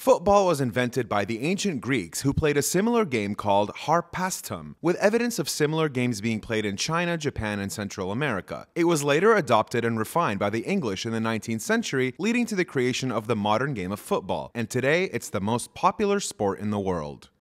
Football was invented by the ancient Greeks who played a similar game called harpastum, with evidence of similar games being played in China, Japan, and Central America. It was later adopted and refined by the English in the 19th century, leading to the creation of the modern game of football, and today it's the most popular sport in the world.